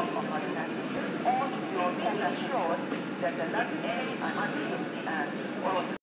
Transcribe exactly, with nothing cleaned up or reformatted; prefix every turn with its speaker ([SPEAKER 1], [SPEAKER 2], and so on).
[SPEAKER 1] alcohol in that, or you can assure that the not any unhealthy and or